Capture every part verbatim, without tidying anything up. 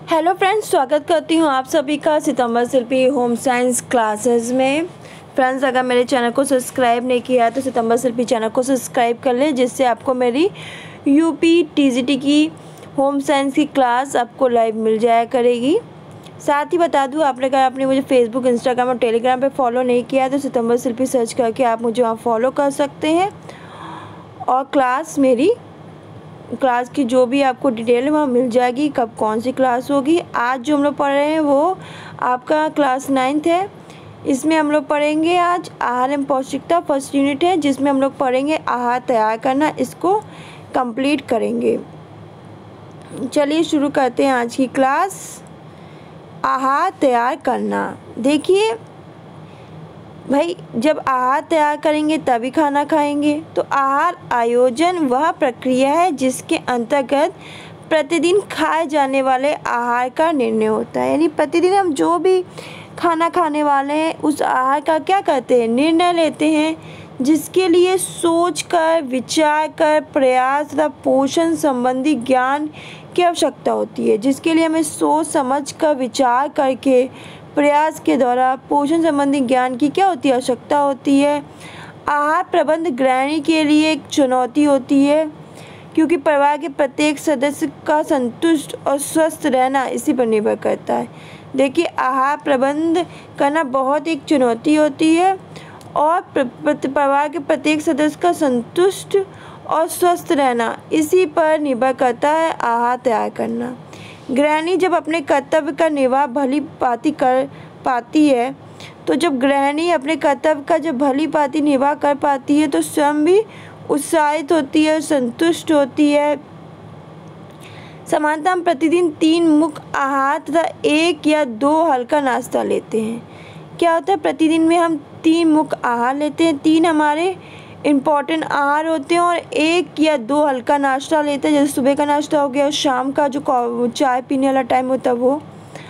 Hello friends, स्वागत करती हूँ आप सभी का सितंबर शिल्पी होम साइंस क्लासेस में। फ्रेंड्स, अगर मेरे चैनल को सब्सक्राइब नहीं किया तो सितंबर शिल्पी चैनल को सब्सक्राइब कर लें, जिससे आपको मेरी यूपी टीजीटी की होम साइंस की क्लास आपको लाइव मिल जाया करेगी। साथ ही बता दूँ, आपने अगर आपने मुझे फेसबुक, इंस्टाग्राम और टेलीग्राम पे फॉलो नहीं किया तो सितंबर शिल्पी सर्च करके आप मुझे वहाँ फॉलो कर सकते हैं। और क्लास मेरी क्लास की जो भी आपको डिटेल है वहाँ मिल जाएगी, कब कौन सी क्लास होगी। आज जो हम लोग पढ़ रहे हैं वो आपका क्लास नाइन्थ है। इसमें हम लोग पढ़ेंगे आज आहार एवं पौष्टिकता, फर्स्ट यूनिट है, जिसमें हम लोग पढ़ेंगे आहार तैयार करना। इसको कंप्लीट करेंगे। चलिए शुरू करते हैं आज की क्लास। आहार तैयार करना। देखिए भाई, जब आहार तैयार करेंगे तभी खाना खाएंगे। तो आहार आयोजन वह प्रक्रिया है जिसके अंतर्गत प्रतिदिन खाए जाने वाले आहार का निर्णय होता है। यानी प्रतिदिन हम जो भी खाना खाने वाले हैं उस आहार का क्या करते हैं, निर्णय लेते हैं, जिसके लिए सोच कर, विचार कर, प्रयास तथा पोषण संबंधी ज्ञान की आवश्यकता होती है। जिसके लिए हमें सोच समझ कर, विचार करके, प्रयास के द्वारा पोषण संबंधी ज्ञान की क्या होती है, आवश्यकता होती है। आहार प्रबंध गृहिणी के लिए एक चुनौती होती है, क्योंकि परिवार के प्रत्येक सदस्य का संतुष्ट और स्वस्थ रहना इसी पर निर्भर करता है। देखिए, आहार प्रबंध करना बहुत एक चुनौती होती है और परिवार के प्रत्येक सदस्य का संतुष्ट और स्वस्थ रहना इसी पर निर्भर करता है आहार तैयार करना। गृहिणी जब अपने कर्तव्य का निर्वाह भली भांति कर पाती है, तो जब गृहिणी अपने कर्तव्य का जब भली भांति निर्वाह कर पाती है तो स्वयं भी उत्साहित होती है, संतुष्ट होती है। सामान्यतः हम प्रतिदिन तीन मुख्य आहार तथा एक या दो हल्का नाश्ता लेते हैं। क्या होता है, प्रतिदिन में हम तीन मुख्य आहार लेते हैं, तीन हमारे इम्पॉर्टेंट आहार होते हैं और एक या दो हल्का नाश्ता लेते हैं। जैसे सुबह का नाश्ता हो गया और शाम का जो चाय पीने वाला टाइम होता है वो।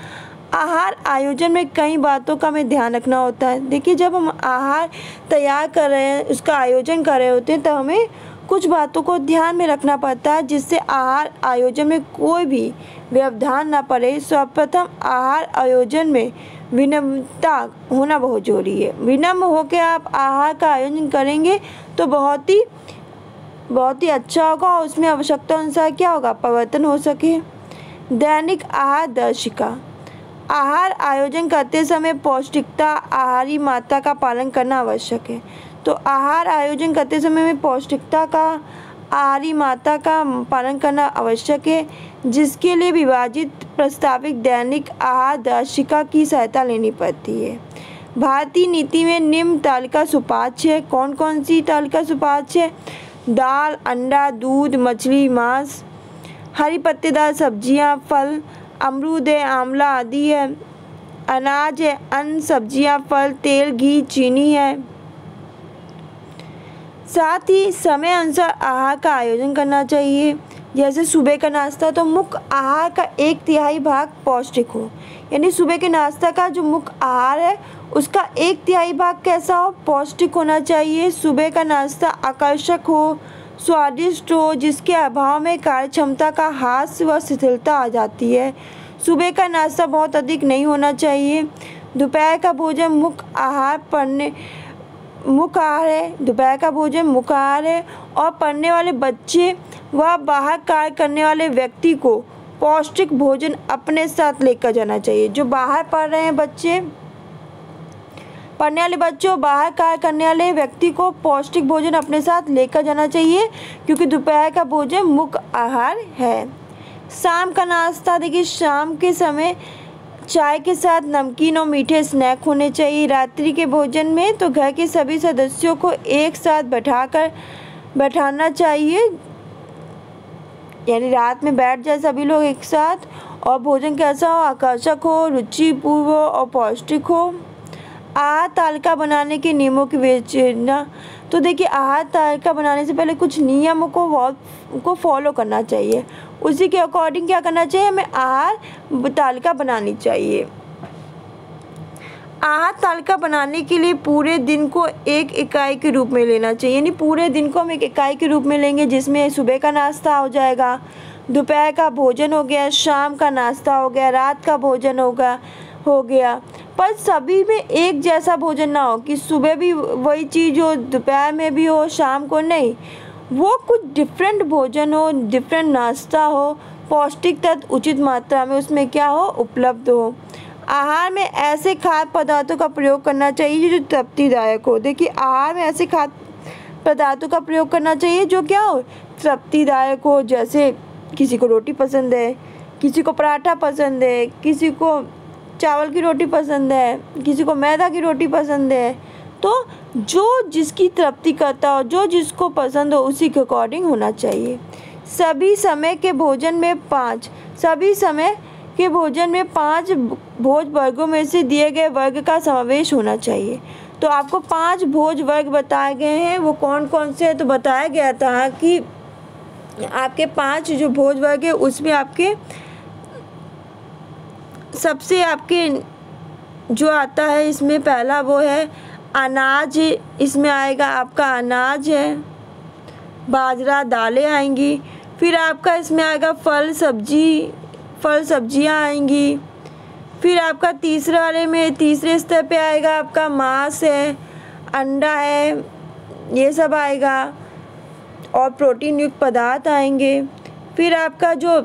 आहार आयोजन में कई बातों का हमें ध्यान रखना होता है। देखिए, जब हम आहार तैयार कर रहे हैं, उसका आयोजन कर रहे होते हैं, तो हमें कुछ बातों को ध्यान में रखना पड़ता है, जिससे आहार आयोजन में कोई भी व्यवधान ना पड़े। सर्वप्रथम आहार आयोजन में विनम्रता होना बहुत जरूरी है। विनम्र होकर आप आहार का आयोजन करेंगे तो बहुत ही बहुत ही अच्छा होगा और उसमें आवश्यकता अनुसार क्या होगा, परिवर्तन हो सके। दैनिक आहार दर्शिका। आहार आयोजन करते समय पौष्टिकता, आहारी मात्रा का पालन करना आवश्यक है। तो आहार आयोजन करते समय में पौष्टिकता का, आहारी मात्रा का पालन करना आवश्यक है, जिसके लिए विभाजित प्रस्तावित दैनिक आहार दर्शिका की सहायता लेनी पड़ती है। भारतीय नीति में निम्न तालिका सुपाच्य है। कौन कौन सी तालिका सुपाच्य है? दाल, अंडा, दूध, मछली, मांस, हरी पत्तेदार सब्जियां, फल, अमरूद है, आंवला आदि है, अनाज है, अन्न, सब्जियां, फल, तेल, घी, चीनी है। साथ ही समय अनुसार आहार का आयोजन करना चाहिए। जैसे सुबह का नाश्ता, तो मुख्य आहार का एक तिहाई भाग पौष्टिक हो। यानी सुबह के नाश्ता का जो मुख्य आहार है उसका एक तिहाई भाग कैसा हो, पौष्टिक होना चाहिए। सुबह का नाश्ता आकर्षक हो, स्वादिष्ट हो, जिसके अभाव में कार्य क्षमता का ह्रास व शिथिलता आ जाती है। सुबह का नाश्ता बहुत अधिक नहीं होना चाहिए। दोपहर का भोजन मुख्य आहार पढ़ने मुख्य आहार है। दोपहर का भोजन मुख्य आहार है और पढ़ने वाले बच्चे व बाहर कार्य करने वाले व्यक्ति को पौष्टिक भोजन अपने साथ लेकर जाना चाहिए। जो बाहर पढ़ रहे हैं बच्चे, पढ़ने वाले बच्चों, बाहर कार्य करने वाले व्यक्ति को पौष्टिक भोजन अपने साथ लेकर जाना चाहिए, क्योंकि दोपहर का भोजन मुख्य आहार है। शाम का नाश्ता। देखिए, शाम के समय चाय के साथ नमकीन और मीठे स्नैक होने चाहिए। रात्रि के भोजन में तो घर के सभी सदस्यों को एक साथ बैठाकर बैठाना चाहिए, यानी रात में बैठ जाए सभी लोग एक साथ, और भोजन कैसा हो, आकर्षक हो, रुचिपूर्ण हो और पौष्टिक हो। आहार तालिका बनाने के नियमों की विवेचना। तो देखिए, आहार तालिका बनाने से पहले कुछ नियमों को को फॉलो करना चाहिए। उसी के अकॉर्डिंग क्या करना चाहिए, हमें आहार तालिका बनानी चाहिए। आहार तालिका बनाने के लिए पूरे दिन को एक इकाई के रूप में लेना चाहिए, यानी पूरे दिन को हम एक इकाई के रूप में लेंगे, जिसमें सुबह का नाश्ता हो जाएगा, दोपहर का भोजन हो गया, शाम का नाश्ता हो गया, रात का भोजन होगा हो गया। पर सभी में एक जैसा भोजन ना हो कि सुबह भी वही चीज़ हो, दोपहर में भी हो, शाम को नहीं। वो कुछ डिफरेंट भोजन हो, डिफरेंट नाश्ता हो, पौष्टिक तत्व उचित मात्रा में उसमें क्या हो, उपलब्ध हो। आहार में ऐसे खाद्य पदार्थों का प्रयोग करना चाहिए जो तृप्तिदायक हो। देखिए, आहार में ऐसे खाद्य पदार्थों का प्रयोग करना चाहिए जो क्या हो, तृप्तिदायक हो। जैसे किसी को रोटी पसंद है, किसी को पराठा पसंद है, किसी को चावल की रोटी पसंद है, किसी को मैदा की रोटी पसंद है। तो जो जिसकी तृप्ति करता हो, जो जिसको पसंद हो, उसी के अकॉर्डिंग होना चाहिए। सभी समय के भोजन में पाँच सभी समय के भोजन में पाँच भोज वर्गों में से दिए गए वर्ग का समावेश होना चाहिए। तो आपको पांच भोज वर्ग बताए गए हैं, वो कौन कौन से हैं? तो बताया गया था कि आपके पांच जो भोज वर्ग है उसमें आपके सबसे आपके जो आता है इसमें पहला वो है अनाज, इसमें आएगा आपका अनाज है, बाजरा, दालें आएंगी। फिर आपका इसमें आएगा फल सब्जी फल सब्जियां आएंगी। फिर आपका तीसरे वाले में तीसरे स्तर पे आएगा आपका मांस है, अंडा है, ये सब आएगा और प्रोटीन युक्त पदार्थ आएंगे। फिर आपका जो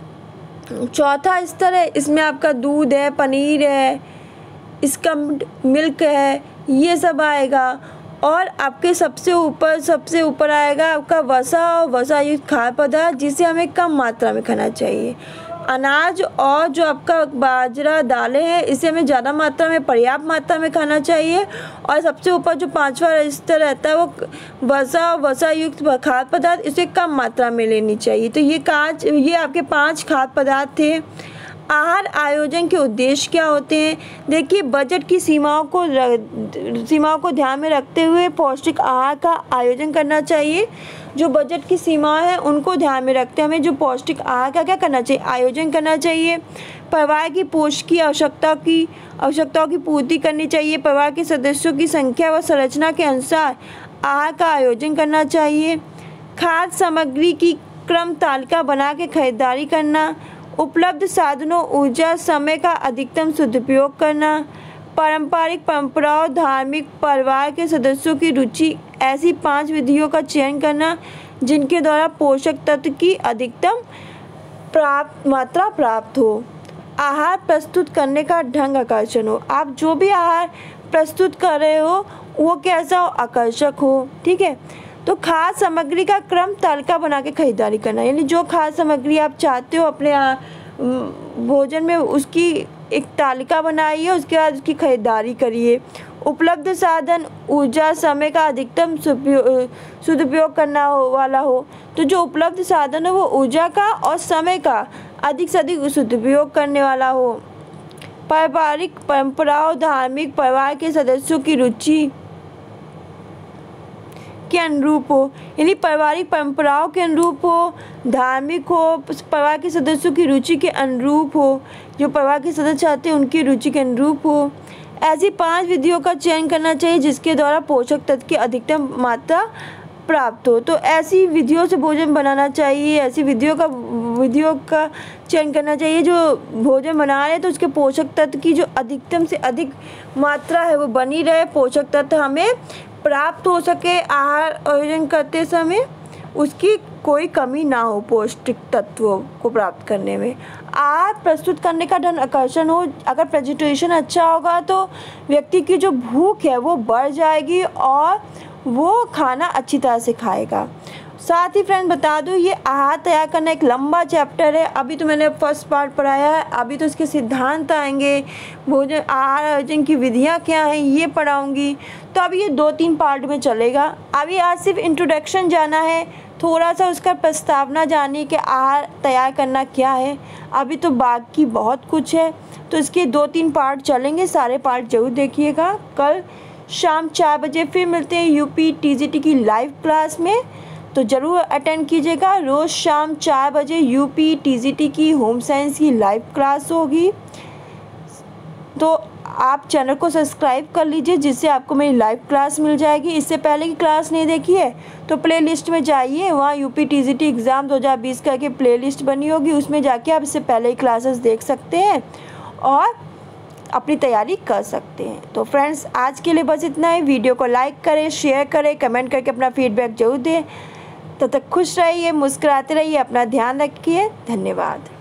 चौथा स्तर है इसमें आपका दूध है, पनीर है, स्कम्ड मिल्क है, ये सब आएगा। और आपके सबसे ऊपर सबसे ऊपर आएगा आपका वसा और वसा युक्त खाद्य पदार्थ, जिसे हमें कम मात्रा में खाना चाहिए। अनाज और जो आपका बाजरा, दालें हैं, इसे हमें ज़्यादा मात्रा में, पर्याप्त मात्रा में खाना चाहिए। और सबसे ऊपर जो पांचवा स्तर रहता है वो वसा और वसा युक्त खाद्य पदार्थ, इसे कम मात्रा में लेनी चाहिए। तो ये कांच ये आपके पांच खाद्य पदार्थ थे। आहार आयोजन के उद्देश्य क्या होते हैं? देखिए, बजट की सीमाओं को सीमाओं को ध्यान में रखते हुए पौष्टिक आहार का आयोजन करना चाहिए। जो बजट की सीमाएं हैं उनको ध्यान में रखते हमें जो पौष्टिक आहार का क्या करना चाहिए, आयोजन करना चाहिए। परिवार की पोषण की आवश्यकता की आवश्यकताओं की पूर्ति करनी चाहिए। परिवार के सदस्यों की संख्या व संरचना के अनुसार आहार का आयोजन करना चाहिए। खाद्य सामग्री की क्रम तालिका बना के खरीदारी करना। उपलब्ध साधनों, ऊर्जा, समय का अधिकतम सदुपयोग करना। पारंपरिक परंपराओं, धार्मिक, परिवार के सदस्यों की रुचि, ऐसी पांच विधियों का चयन करना जिनके द्वारा पोषक तत्व की अधिकतम प्राप्त मात्रा प्राप्त हो। आहार प्रस्तुत करने का ढंग आकर्षण हो। आप जो भी आहार प्रस्तुत कर रहे हो वो कैसा हो, आकर्षक हो। ठीक है। तो खाद्य सामग्री का क्रम तालिका बना के खरीदारी करना, यानी जो खाद्य सामग्री आप चाहते हो अपने भोजन में उसकी एक तालिका बनाइए, उसके बाद उसकी खरीदारी करिए। उपलब्ध साधन, ऊर्जा, समय का अधिकतम सदुपयोग करना हो वाला हो। तो जो उपलब्ध साधन है वो ऊर्जा का और समय का अधिक से अधिक सदुपयोग करने वाला हो। पारिवारिक परंपराओं, धार्मिक, परिवार के सदस्यों की रुचि के अनुरूप हो, यानी पारिवारिक परंपराओं के अनुरूप हो, धार्मिक हो, परिवार के सदस्यों की रुचि के अनुरूप हो, जो परिवार के सदस्य चाहते हैं उनकी रुचि के अनुरूप हो। ऐसी पांच विधियों का चयन करना चाहिए जिसके द्वारा पोषक तत्व की अधिकतम मात्रा प्राप्त हो। तो ऐसी विधियों से भोजन बनाना चाहिए, ऐसी विधियों का विधियों का चयन करना चाहिए जो भोजन बना रहे हैं तो उसके पोषक तत्व की जो अधिकतम से अधिक मात्रा है वो बनी रहे, पोषक तत्व हमें प्राप्त हो सके। आहार आयोजन करते समय उसकी कोई कमी ना हो पौष्टिक तत्वों को प्राप्त करने में। आहार प्रस्तुत करने का ढंग आकर्षण हो। अगर प्रेजेंटेशन अच्छा होगा तो व्यक्ति की जो भूख है वो बढ़ जाएगी और वो खाना अच्छी तरह से खाएगा। साथ ही फ्रेंड बता दूं, ये आहार तैयार करना एक लंबा चैप्टर है। अभी तो मैंने फर्स्ट पार्ट पढ़ाया है, अभी तो इसके सिद्धांत आएंगे, भोजन आहार आयोजन की विधियाँ क्या हैं ये पढ़ाऊँगी। तो अभी ये दो तीन पार्ट में चलेगा। अभी आज सिर्फ इंट्रोडक्शन जाना है, थोड़ा सा उसका प्रस्तावना जानिए कि आहार तैयार करना क्या है। अभी तो बाकी बहुत कुछ है, तो इसके दो तीन पार्ट चलेंगे, सारे पार्ट जरूर देखिएगा। कल शाम चार बजे फिर मिलते हैं यूपी टीजीटी की लाइव क्लास में, तो ज़रूर अटेंड कीजिएगा। रोज़ शाम चार बजे यूपी टीजीटी की होम साइंस की लाइव क्लास होगी। तो आप चैनल को सब्सक्राइब कर लीजिए, जिससे आपको मेरी लाइव क्लास मिल जाएगी। इससे पहले की क्लास नहीं देखी है तो प्लेलिस्ट में जाइए, वहाँ यूपी टीजीटी एग्ज़ाम दो हज़ार बीस का के प्लेलिस्ट बनी होगी, उसमें जाके आप इससे पहले ही क्लासेस देख सकते हैं और अपनी तैयारी कर सकते हैं। तो फ्रेंड्स, आज के लिए बस इतना ही। वीडियो को लाइक करें, शेयर करें, कमेंट करके अपना फीडबैक जरूर दें। तब तक खुश रहिए, मुस्कुराते रहिए, अपना ध्यान रखिए। धन्यवाद।